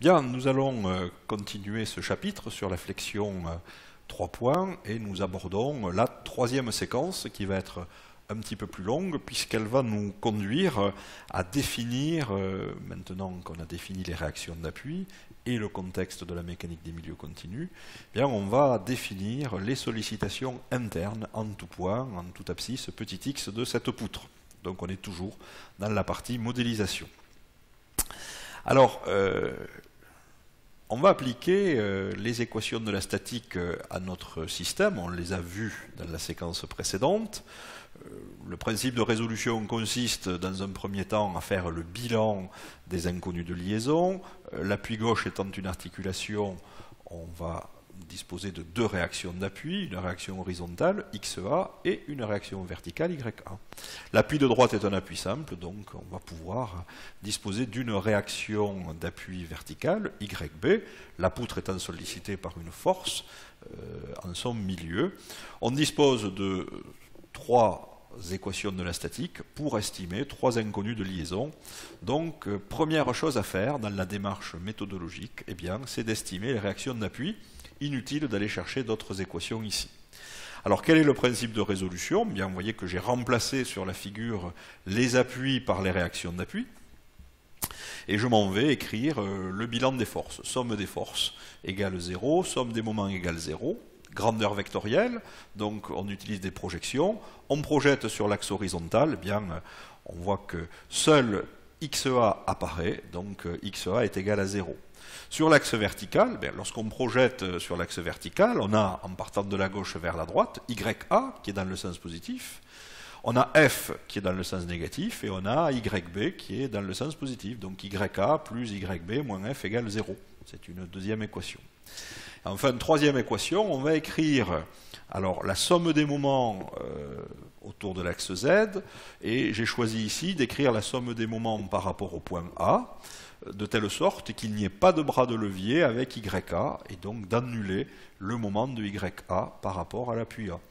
Bien, nous allons continuer ce chapitre sur la flexion 3 points et nous abordons la troisième séquence qui va être un petit peu plus longue puisqu'elle va nous conduire à définir, maintenant qu'on a défini les réactions d'appui et le contexte de la mécanique des milieux continus, bien on va définir les sollicitations internes en tout point, en toute abscisse, petit x de cette poutre. Donc on est toujours dans la partie modélisation. Alors, on va appliquer les équations de la statique à notre système, on les a vues dans la séquence précédente. Le principe de résolution consiste dans un premier temps à faire le bilan des inconnus de liaison. L'appui gauche étant une articulation, on va disposer de deux réactions d'appui, une réaction horizontale, XA, et une réaction verticale, YA. L'appui de droite est un appui simple, donc on va pouvoir disposer d'une réaction d'appui verticale, YB, la poutre étant sollicitée par une force en son milieu. On dispose de trois équations de la statique pour estimer trois inconnus de liaison. Donc, première chose à faire dans la démarche méthodologique, eh bien, c'est d'estimer les réactions d'appui. Inutile d'aller chercher d'autres équations ici. Alors quel est le principe de résolution? Bien, vous voyez que j'ai remplacé sur la figure les appuis par les réactions d'appui. Et je m'en vais écrire le bilan des forces. Somme des forces égale 0, somme des moments égale 0. Grandeur vectorielle, donc on utilise des projections. On projette sur l'axe horizontal, eh bien, on voit que seul XA apparaît, donc XA est égal à 0. Sur l'axe vertical, lorsqu'on projette sur l'axe vertical, on a, en partant de la gauche vers la droite, YA qui est dans le sens positif, on a F qui est dans le sens négatif, et on a YB qui est dans le sens positif. Donc YA plus YB moins F égale 0. C'est une deuxième équation. Enfin, troisième équation, on va écrire alors la somme des moments autour de l'axe Z, et j'ai choisi ici d'écrire la somme des moments par rapport au point A, de telle sorte qu'il n'y ait pas de bras de levier avec YA, et donc d'annuler le moment de YA par rapport à l'appui A.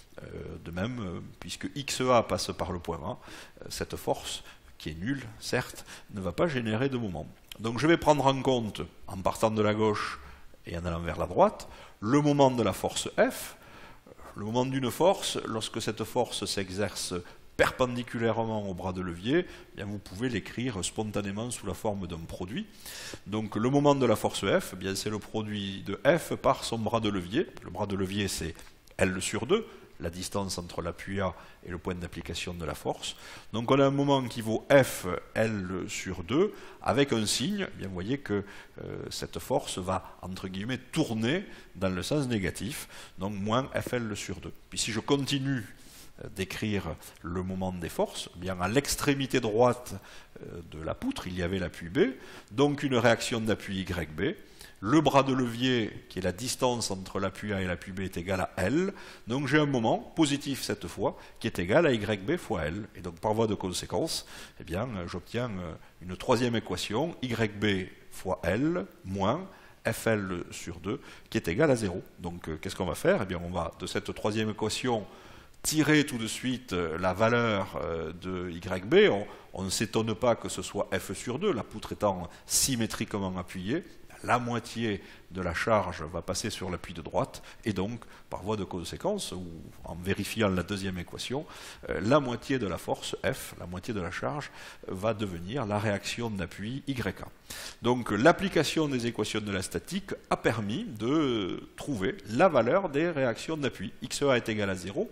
De même, puisque XA passe par le point A, cette force, qui est nulle, certes, ne va pas générer de moment. Donc je vais prendre en compte, en partant de la gauche et en allant vers la droite, le moment de la force F. Le moment d'une force, lorsque cette force s'exerce perpendiculairement au bras de levier, eh bien vous pouvez l'écrire spontanément sous la forme d'un produit. Donc le moment de la force F, eh c'est le produit de F par son bras de levier. Le bras de levier, c'est L sur 2, la distance entre l'appui A et le point d'application de la force. Donc on a un moment qui vaut F, L sur 2, avec un signe, eh bien vous voyez que cette force va, entre guillemets, tourner dans le sens négatif, donc moins FL sur 2. Puis si je continue d'écrire le moment des forces, eh bien à l'extrémité droite de la poutre, il y avait l'appui B, donc une réaction d'appui YB. Le bras de levier, qui est la distance entre l'appui A et l'appui B, est égal à L. Donc j'ai un moment, positif cette fois, qui est égal à YB fois L. Et donc par voie de conséquence, eh bien, j'obtiens une troisième équation, YB fois L moins FL sur 2, qui est égal à 0. Donc qu'est-ce qu'on va faire? Eh bien, on va, de cette troisième équation, tirer tout de suite la valeur de YB. On ne s'étonne pas que ce soit F sur 2, la poutre étant symétriquement appuyée. La moitié de la charge va passer sur l'appui de droite, et donc, par voie de conséquence, ou en vérifiant la deuxième équation, la moitié de la force F, la moitié de la charge, va devenir la réaction d'appui YA. Donc, l'application des équations de la statique a permis de trouver la valeur des réactions d'appui. XA est égal à 0,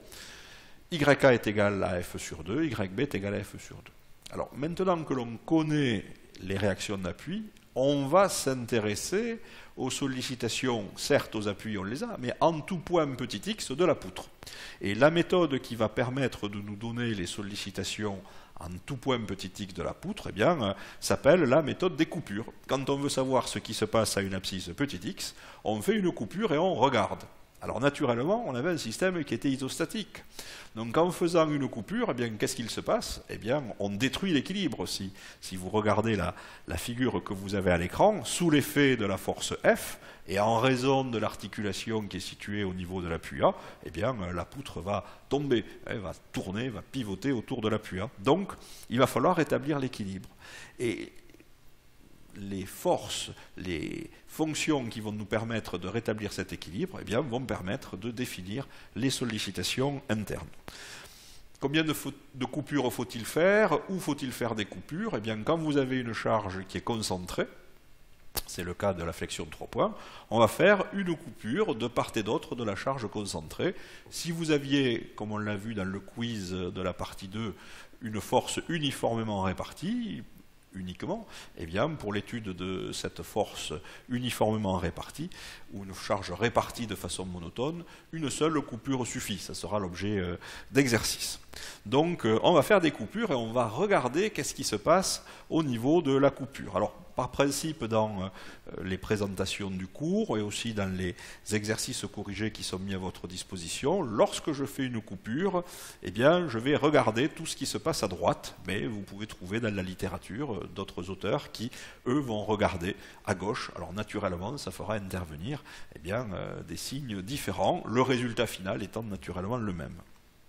YA est égal à F sur 2, YB est égal à F sur 2. Alors, maintenant que l'on connaît les réactions d'appui, on va s'intéresser aux sollicitations, certes aux appuis on les a, mais en tout point petit x de la poutre. Et la méthode qui va permettre de nous donner les sollicitations en tout point petit x de la poutre, eh bien, s'appelle la méthode des coupures. Quand on veut savoir ce qui se passe à une abscisse petit x, on fait une coupure et on regarde. Alors naturellement, on avait un système qui était isostatique. Donc en faisant une coupure, eh bien, qu'est-ce qu'il se passe? Eh bien, on détruit l'équilibre. Si vous regardez la figure que vous avez à l'écran, sous l'effet de la force F, et en raison de l'articulation qui est située au niveau de l'appui A, eh bien, la poutre va tomber, elle va tourner, va pivoter autour de l'appui A. Donc, il va falloir rétablir l'équilibre. Et les forces, les fonctions qui vont nous permettre de rétablir cet équilibre, eh bien, vont permettre de définir les sollicitations internes. Combien de coupures faut-il faire? Où faut-il faire des coupures? Eh bien, quand vous avez une charge qui est concentrée, c'est le cas de la flexion de 3 points, on va faire une coupure de part et d'autre de la charge concentrée. Si vous aviez, comme on l'a vu dans le quiz de la partie 2, une force uniformément répartie, uniquement, eh bien, pour l'étude de cette force uniformément répartie, ou une charge répartie de façon monotone, une seule coupure suffit. Ça sera l'objet d'exercice. Donc, on va faire des coupures et on va regarder qu'est-ce qui se passe au niveau de la coupure. Alors, par principe, dans les présentations du cours et aussi dans les exercices corrigés qui sont mis à votre disposition, lorsque je fais une coupure, eh bien, je vais regarder tout ce qui se passe à droite, mais vous pouvez trouver dans la littérature d'autres auteurs qui, eux, vont regarder à gauche. Alors, naturellement, ça fera intervenir eh bien, des signes différents, le résultat final étant naturellement le même.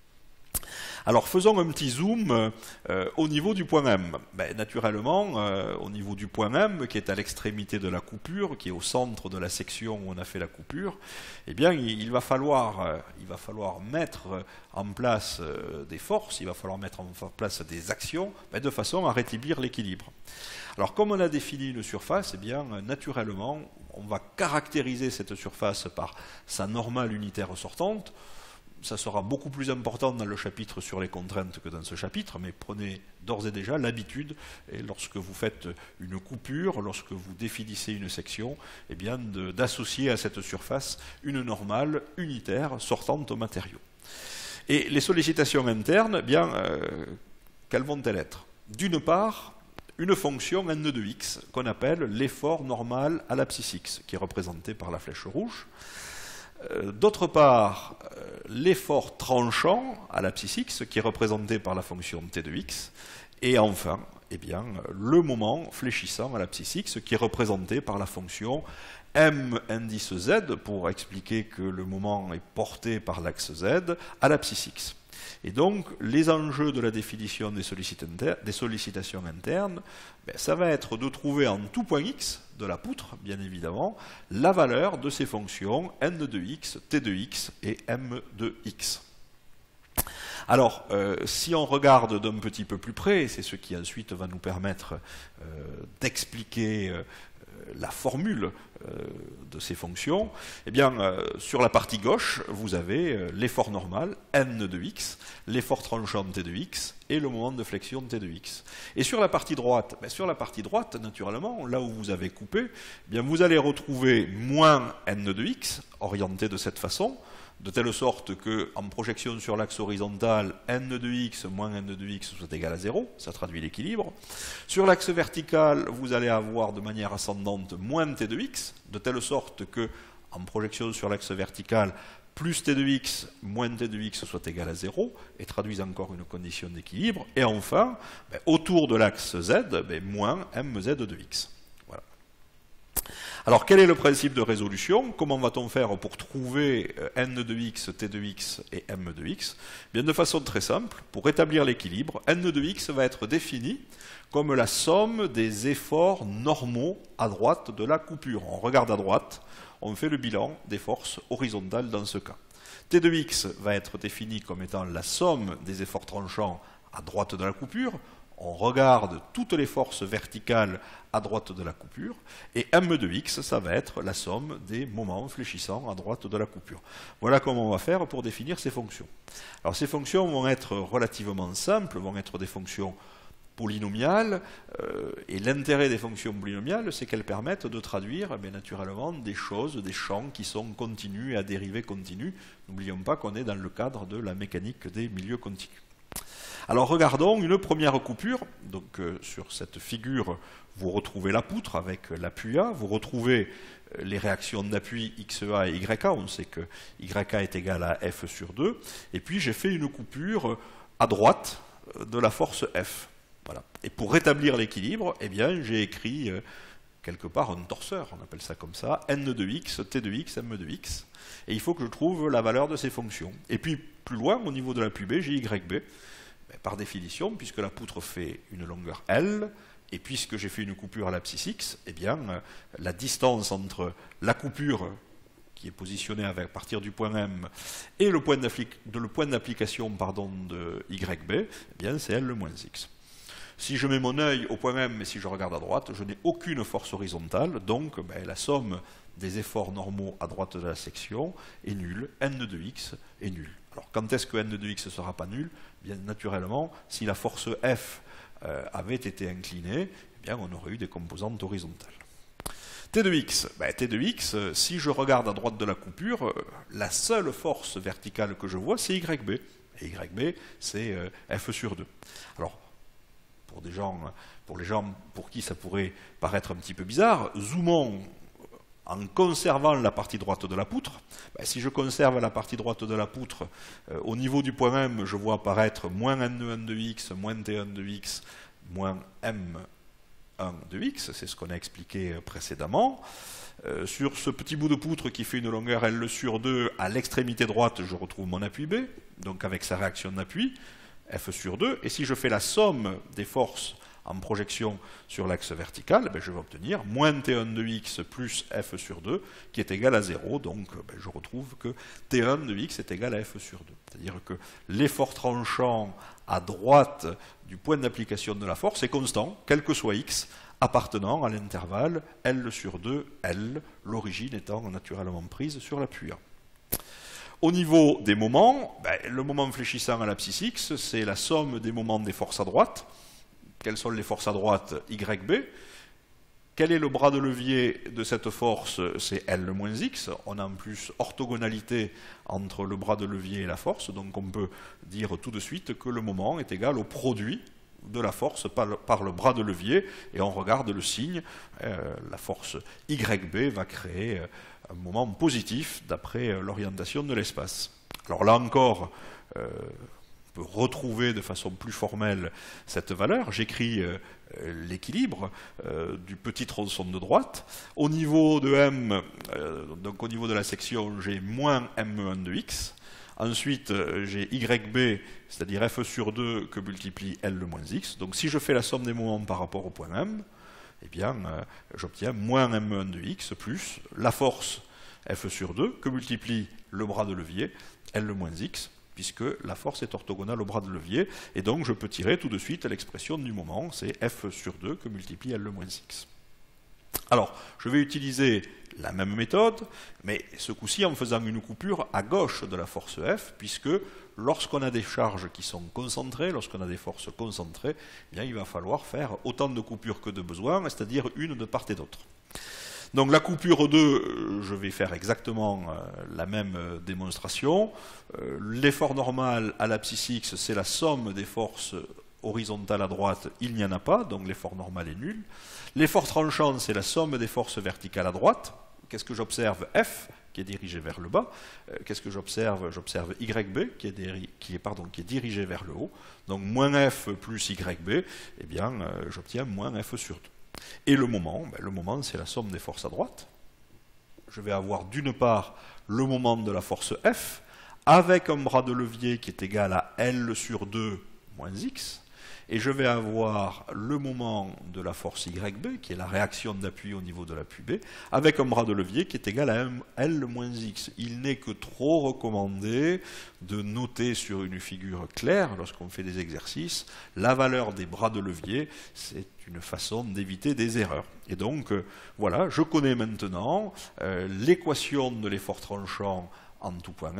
Alors faisons un petit zoom au niveau du point M. Ben, naturellement, au niveau du point M, qui est à l'extrémité de la coupure, qui est au centre de la section où on a fait la coupure, eh bien, il va falloir mettre en place des forces, il va falloir mettre en place des actions, ben, de façon à rétablir l'équilibre. Alors comme on a défini une surface, eh bien, naturellement, on va caractériser cette surface par sa normale unitaire sortante. Ça sera beaucoup plus important dans le chapitre sur les contraintes que dans ce chapitre, mais prenez d'ores et déjà l'habitude, et lorsque vous faites une coupure, lorsque vous définissez une section, eh bien, d'associer à cette surface une normale unitaire sortante au matériau. Et les sollicitations internes, eh bien, quelles vont-elles être? D'une part, une fonction n de x qu'on appelle l'effort normal à l'abscisse x, qui est représenté par la flèche rouge. D'autre part, l'effort tranchant à l'abscisse x, qui est représenté par la fonction t de x. Et enfin, eh bien, le moment fléchissant à l'abscisse x, qui est représenté par la fonction m indice z, pour expliquer que le moment est porté par l'axe z à l'abscisse x. Et donc, les enjeux de la définition des sollicitations internes, ben, ça va être de trouver en tout point x de la poutre, bien évidemment, la valeur de ces fonctions n de x, t de x et m de x. Alors, si on regarde d'un petit peu plus près, c'est ce qui ensuite va nous permettre d'expliquer la formule de ces fonctions, eh bien, sur la partie gauche, vous avez l'effort normal, n de x, l'effort tranchant t de x, et le moment de flexion t de x. Et sur la partie droite, naturellement, là où vous avez coupé, eh bien, vous allez retrouver moins n de x, orienté de cette façon, de telle sorte que, en projection sur l'axe horizontal, n de x moins n de x soit égal à 0, ça traduit l'équilibre. Sur l'axe vertical, vous allez avoir de manière ascendante moins t de x, de telle sorte que, en projection sur l'axe vertical, plus t de x moins t de x soit égal à 0, et traduisent encore une condition d'équilibre. Et enfin, ben, autour de l'axe z, ben, moins mz de x. Voilà. Alors, quel est le principe de résolution? Comment va-t-on faire pour trouver n de x, t de x et m de x? Bien, de façon très simple, pour rétablir l'équilibre, n de x va être défini comme la somme des efforts normaux à droite de la coupure. On regarde à droite, on fait le bilan des forces horizontales dans ce cas. T de x va être défini comme étant la somme des efforts tranchants à droite de la coupure. On regarde toutes les forces verticales à droite de la coupure, et m de x, ça va être la somme des moments fléchissants à droite de la coupure. Voilà comment on va faire pour définir ces fonctions. Alors ces fonctions vont être relativement simples, vont être des fonctions polynomiales, et l'intérêt des fonctions polynomiales, c'est qu'elles permettent de traduire, bien naturellement, des choses, des champs qui sont continus et à dérivée continue. N'oublions pas qu'on est dans le cadre de la mécanique des milieux continus. Alors regardons une première coupure. Donc sur cette figure, vous retrouvez la poutre avec l'appui A, vous retrouvez les réactions d'appui XEA et YA, on sait que YA est égal à F sur 2, et puis j'ai fait une coupure à droite de la force F. Voilà. Et pour rétablir l'équilibre, eh bien j'ai écrit quelque part un torseur, on appelle ça comme ça, n de x, t de x, m de x, et il faut que je trouve la valeur de ces fonctions. Et puis plus loin, au niveau de l'appui B, j'ai YB. Par définition, puisque la poutre fait une longueur L, Et puisque j'ai fait une coupure à l'abscisse X, eh bien, la distance entre la coupure qui est positionnée à partir du point M et le point d'application de YB, eh bien, c'est L le moins X. Si je mets mon œil au point M et si je regarde à droite, je n'ai aucune force horizontale, donc la somme des efforts normaux à droite de la section est nulle, N de X est nul. Alors quand est-ce que N de X ne sera pas nul? Bien naturellement, si la force F avait été inclinée, eh bien, on aurait eu des composantes horizontales. T de X, T de X, si je regarde à droite de la coupure, la seule force verticale que je vois, c'est YB. Et YB, c'est F sur 2. Alors, pour les gens pour qui ça pourrait paraître un petit peu bizarre, zoomons en conservant la partie droite de la poutre. Si je conserve la partie droite de la poutre, au niveau du point M, je vois apparaître moins N1 de X, moins T1 de X, moins M1 de X, c'est ce qu'on a expliqué précédemment. Sur ce petit bout de poutre qui fait une longueur L sur 2, à l'extrémité droite, je retrouve mon appui B, donc avec sa réaction d'appui, F sur 2, et si je fais la somme des forces en projection sur l'axe vertical, je vais obtenir moins T1 de X plus F sur 2, qui est égal à 0, donc je retrouve que T1 de X est égal à F sur 2. C'est-à-dire que l'effort tranchant à droite du point d'application de la force est constant, quel que soit X, appartenant à l'intervalle L sur 2, L, l'origine étant naturellement prise sur l'appui A. Au niveau des moments, le moment fléchissant à l'abscisse X, c'est la somme des moments des forces à droite. Quelles sont les forces à droite? YB. Quel est le bras de levier de cette force? C'est L moins X. On a en plus orthogonalité entre le bras de levier et la force, donc on peut dire tout de suite que le moment est égal au produit de la force par le bras de levier, et on regarde le signe, la force YB va créer un moment positif d'après l'orientation de l'espace. Alors là encore, on peut retrouver de façon plus formelle cette valeur. J'écris l'équilibre du petit tronçon de droite. Au niveau de M, donc au niveau de la section, j'ai moins M1 de X. Ensuite, j'ai YB, c'est-à-dire F sur 2 que multiplie L le moins X. Donc si je fais la somme des moments par rapport au point M, eh bien, j'obtiens moins M1 de X plus la force F sur 2 que multiplie le bras de levier L le moins X, puisque la force est orthogonale au bras de levier. Et donc, je peux tirer tout de suite l'expression du moment, c'est F sur 2 que multiplie L le moins X. Alors, je vais utiliser la même méthode, mais ce coup-ci en faisant une coupure à gauche de la force F, puisque lorsqu'on a des charges qui sont concentrées, lorsqu'on a des forces concentrées, eh bien, il va falloir faire autant de coupures que de besoin, c'est-à-dire une de part et d'autre. Donc la coupure 2, je vais faire exactement la même démonstration. L'effort normal à l'abscisse X, c'est la somme des forces horizontales à droite, il n'y en a pas, donc l'effort normal est nul. L'effort tranchant, c'est la somme des forces verticales à droite. Qu'est-ce que j'observe? F, qui est dirigé vers le bas. Qu'est-ce que j'observe? J'observe YB, qui est dirigé vers le haut. Donc moins F plus YB, eh bien, j'obtiens moins F sur 2. Et le moment, c'est la somme des forces à droite. Je vais avoir d'une part le moment de la force F, avec un bras de levier qui est égal à L sur 2 moins X, et je vais avoir le moment de la force YB, qui est la réaction d'appui au niveau de l'appui B, avec un bras de levier qui est égal à L moins X. Il n'est que trop recommandé de noter sur une figure claire, lorsqu'on fait des exercices, la valeur des bras de levier. C'est une façon d'éviter des erreurs. Et donc, voilà, je connais maintenant l'équation de l'effort tranchant en tout point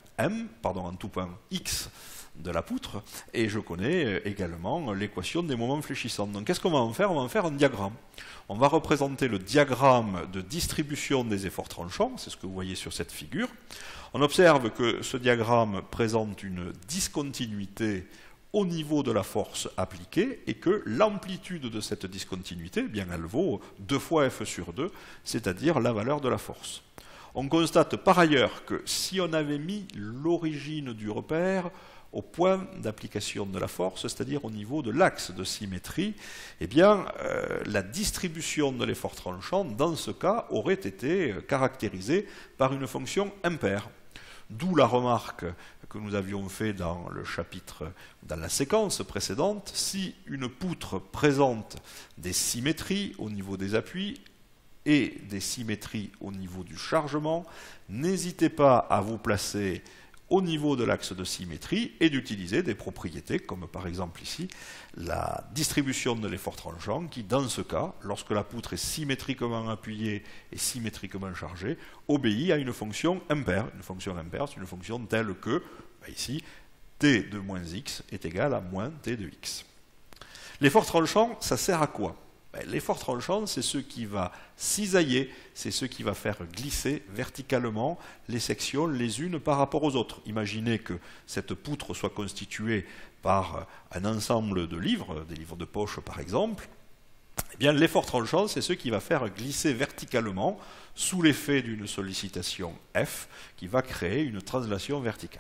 en tout point X de la poutre, et je connais également l'équation des moments fléchissants. Donc qu'est-ce qu'on va en faire? On va en faire un diagramme. On va représenter le diagramme de distribution des efforts tranchants, c'est ce que vous voyez sur cette figure. On observe que ce diagramme présente une discontinuité au niveau de la force appliquée, et que l'amplitude de cette discontinuité, eh bien, elle vaut 2 fois F sur 2, c'est-à-dire la valeur de la force. On constate par ailleurs que si on avait mis l'origine du repère au point d'application de la force, c'est-à-dire au niveau de l'axe de symétrie, eh bien, la distribution de l'effort tranchant, dans ce cas, aurait été caractérisée par une fonction impaire. D'où la remarque que nous avions fait dans le chapitre, dans la séquence précédente. Si une poutre présente des symétries au niveau des appuis et des symétries au niveau du chargement, n'hésitez pas à vous placer au niveau de l'axe de symétrie et d'utiliser des propriétés, comme par exemple ici, la distribution de l'effort tranchant, qui dans ce cas, lorsque la poutre est symétriquement appuyée et symétriquement chargée, obéit à une fonction impaire. Une fonction impaire, c'est une fonction telle que, ici, t de moins x est égal à moins t de x. L'effort tranchant, ça sert à quoi? L'effort tranchant, c'est ce qui va cisailler, c'est ce qui va faire glisser verticalement les sections les unes par rapport aux autres. Imaginez que cette poutre soit constituée par un ensemble de livres, des livres de poche par exemple. Eh bien, l'effort tranchant, c'est ce qui va faire glisser verticalement sous l'effet d'une sollicitation F qui va créer une translation verticale.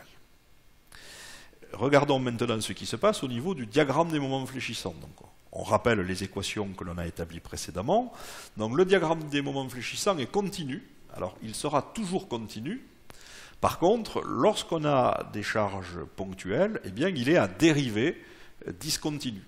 Regardons maintenant ce qui se passe au niveau du diagramme des moments fléchissants. Donc, on rappelle les équations que l'on a établies précédemment. Donc le diagramme des moments fléchissants est continu. Alors il sera toujours continu. Par contre, lorsqu'on a des charges ponctuelles, eh bien, il est à dérivée discontinue.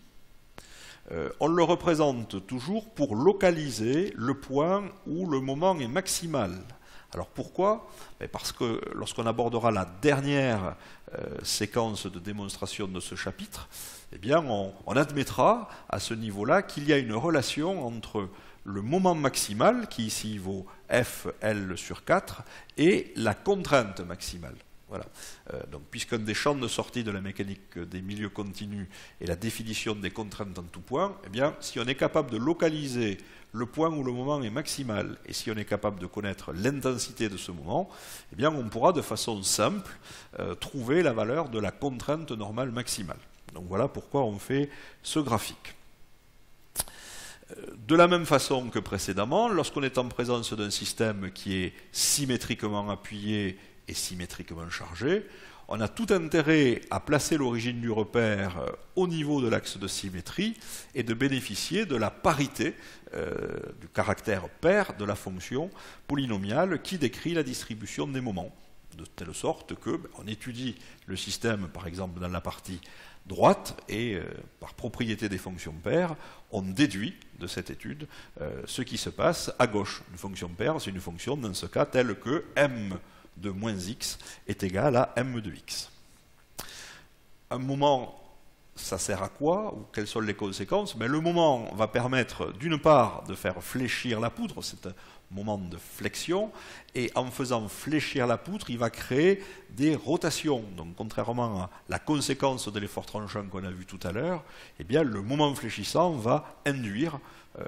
On le représente toujours pour localiser le point où le moment est maximal. Alors pourquoi? Parce que lorsqu'on abordera la dernière séquence de démonstration de ce chapitre, eh bien on admettra à ce niveau-là qu'il y a une relation entre le moment maximal, qui ici vaut Fl sur 4, et la contrainte maximale. Voilà. Donc, puisqu'un des champs de sortie de la mécanique des milieux continus est la définition des contraintes en tout point, eh bien, si on est capable de localiser le point où le moment est maximal, et si on est capable de connaître l'intensité de ce moment, eh bien, on pourra de façon simple trouver la valeur de la contrainte normale maximale. Donc voilà pourquoi on fait ce graphique. De la même façon que précédemment, lorsqu'on est en présence d'un système qui est symétriquement appuyé et symétriquement chargé, on a tout intérêt à placer l'origine du repère au niveau de l'axe de symétrie et de bénéficier de la parité du caractère pair de la fonction polynomiale qui décrit la distribution des moments, de telle sorte que on étudie le système, par exemple, dans la partie droite, et par propriété des fonctions paires, on déduit de cette étude ce qui se passe à gauche. Une fonction paire, c'est une fonction, dans ce cas, telle que m de moins x est égal à m de x. Un moment, ça sert à quoi? Ou quelles sont les conséquences? Le moment va permettre, d'une part, de faire fléchir la poutre, c'est un moment de flexion, et en faisant fléchir la poutre, il va créer des rotations. Donc, contrairement à la conséquence de l'effort tranchant qu'on a vu tout à l'heure, eh bien, le moment fléchissant va induire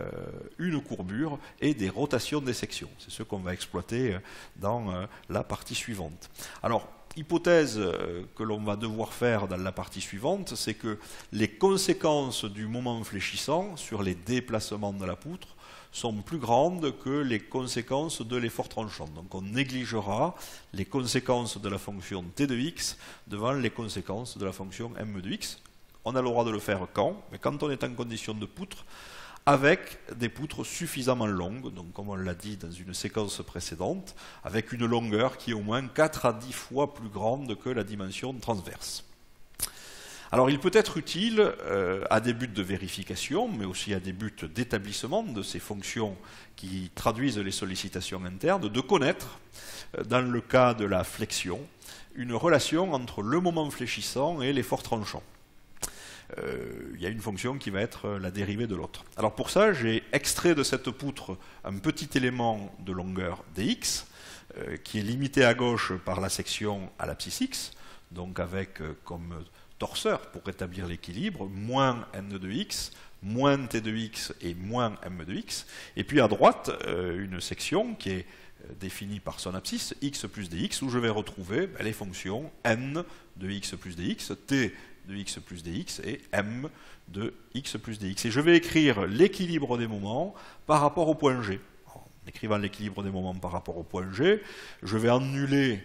une courbure et des rotations des sections. C'est ce qu'on va exploiter dans la partie suivante. Alors, hypothèse que l'on va devoir faire dans la partie suivante, c'est que les conséquences du moment fléchissant sur les déplacements de la poutre sont plus grandes que les conséquences de l'effort tranchant. Donc on négligera les conséquences de la fonction t de x devant les conséquences de la fonction m de x. On a le droit de le faire quand? Mais quand on est en condition de poutre, avec des poutres suffisamment longues, donc comme on l'a dit dans une séquence précédente, avec une longueur qui est au moins 4 à 10 fois plus grande que la dimension transverse. Alors il peut être utile à des buts de vérification, mais aussi à des buts d'établissement de ces fonctions qui traduisent les sollicitations internes, de connaître, dans le cas de la flexion, une relation entre le moment fléchissant et l'effort tranchant. Il y a une fonction qui va être la dérivée de l'autre. Alors pour ça, j'ai extrait de cette poutre un petit élément de longueur dx, qui est limité à gauche par la section à l'abscisse x, donc avec comme torseur, pour rétablir l'équilibre, moins n de x, moins t de x et moins m de x, et puis à droite, une section qui est définie par son abscisse, x plus dx, où je vais retrouver les fonctions n de x plus dx, t de x plus dx et m de x plus dx. Et je vais écrire l'équilibre des moments par rapport au point G. En écrivant l'équilibre des moments par rapport au point G, je vais annuler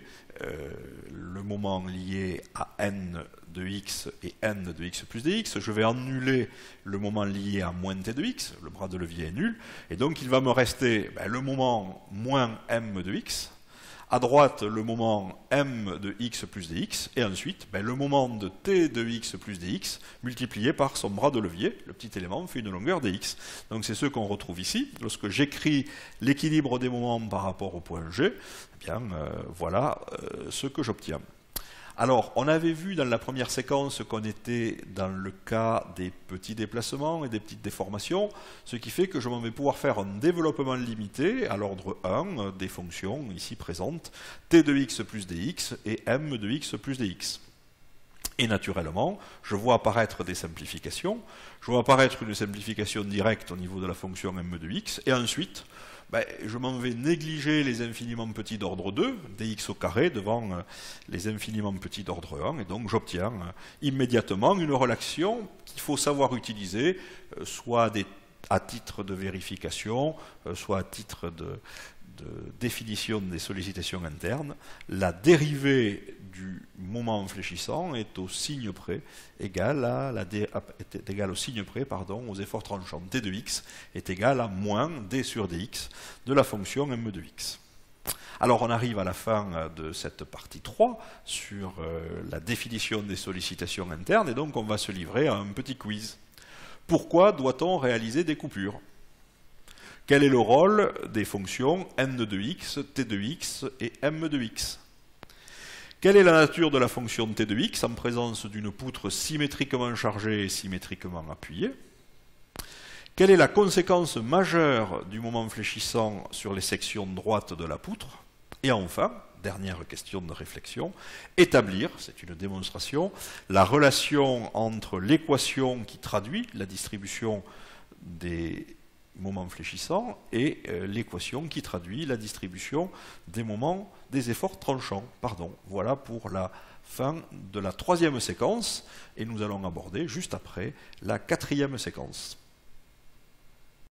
le moment lié à n de x et n de x plus dx. Je vais annuler le moment lié à moins t de x, le bras de levier est nul, et donc il va me rester le moment moins m de x, À droite, le moment m de x plus dx, et ensuite, le moment de t de x plus dx multiplié par son bras de levier. Le petit élément fait une longueur dx. Donc c'est ce qu'on retrouve ici. Lorsque j'écris l'équilibre des moments par rapport au point G, eh bien, voilà ce que j'obtiens. Alors, on avait vu dans la première séquence qu'on était dans le cas des petits déplacements et des petites déformations, ce qui fait que je vais pouvoir faire un développement limité à l'ordre 1 des fonctions ici présentes, t de x plus dx et m de x plus dx. Et naturellement, je vois apparaître des simplifications. Je vois apparaître une simplification directe au niveau de la fonction m de x, et ensuite, je m'en vais négliger les infiniment petits d'ordre 2, dx au carré, devant les infiniment petits d'ordre 1, et donc j'obtiens immédiatement une relation qu'il faut savoir utiliser, soit à titre de vérification, soit à titre de définition des sollicitations internes. La dérivée du moment fléchissant est au signe près égale aux efforts tranchants. T de x est égal à moins d sur dx de la fonction m de x. Alors on arrive à la fin de cette partie 3 sur la définition des sollicitations internes, et donc on va se livrer à un petit quiz. Pourquoi doit-on réaliser des coupures ? Quel est le rôle des fonctions n de x, t de x et m de x? Quelle est la nature de la fonction t de x en présence d'une poutre symétriquement chargée et symétriquement appuyée? Quelle est la conséquence majeure du moment fléchissant sur les sections droites de la poutre? Et enfin, dernière question de réflexion, établir, c'est une démonstration, la relation entre l'équation qui traduit la distribution des moments fléchissants et l'équation qui traduit la distribution des efforts tranchants. Voilà pour la fin de la troisième séquence, et nous allons aborder juste après la quatrième séquence.